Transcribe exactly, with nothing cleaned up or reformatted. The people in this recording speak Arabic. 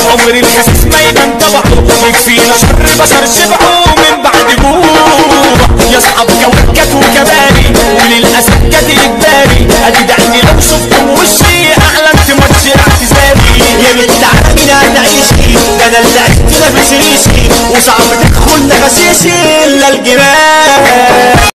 عمر الخسيس ما يبان طبعه، يكفينا شر بشر شبعه من بعد جوع. يا اصحاب كوكات وكباري وللاسف جت اجباري، ادي دعني لو شفتم وشي اعلنت ماتش اعتزالي. يا بنت عمي هتعيشي، ده انا اللي عشت لابس ريشي، وصعب تدخل نفسيشي الا الجبال.